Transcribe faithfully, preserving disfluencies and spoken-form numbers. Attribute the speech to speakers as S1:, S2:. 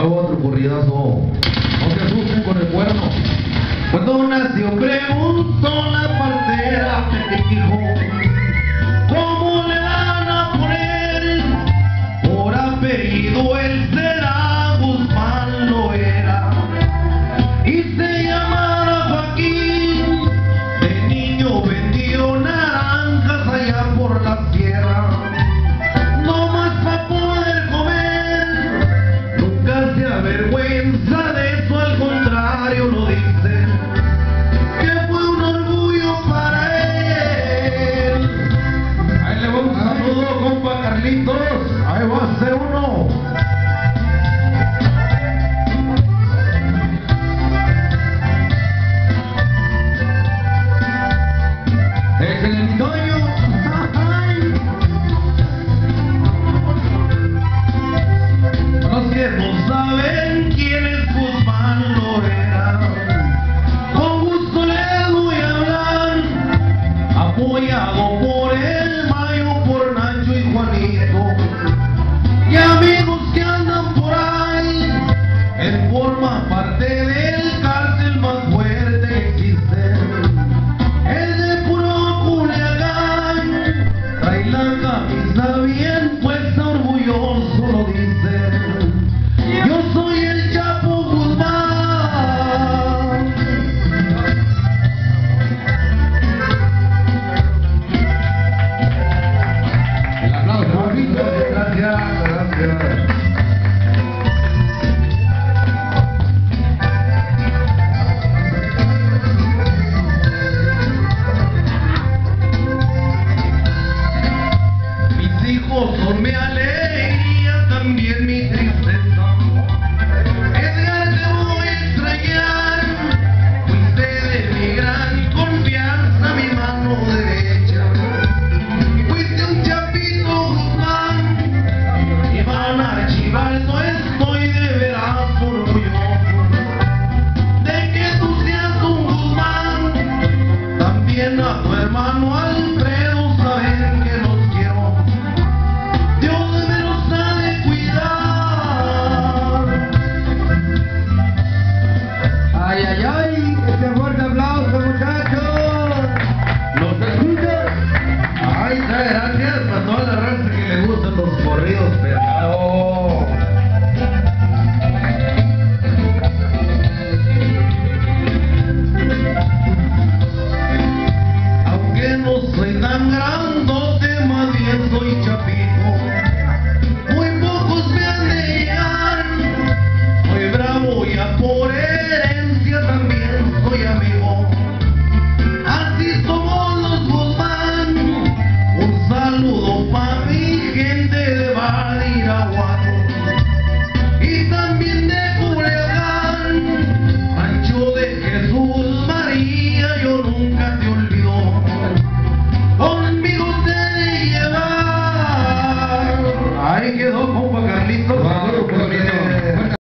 S1: otro corridazo. No se asusten con el cuerno. Cuando nació preguntó la partera, me dijo, ¿cómo le van a poner? Por apellido él será, Guzmán lo era. Y se llamara Joaquín. De niño vendió naranjas allá por la sierra. No más para poder comer. Nunca se avergüenza de eso, al contrario lo dice. Carlitos, ahí va a ser uno. Es el Antonio. Los que no saben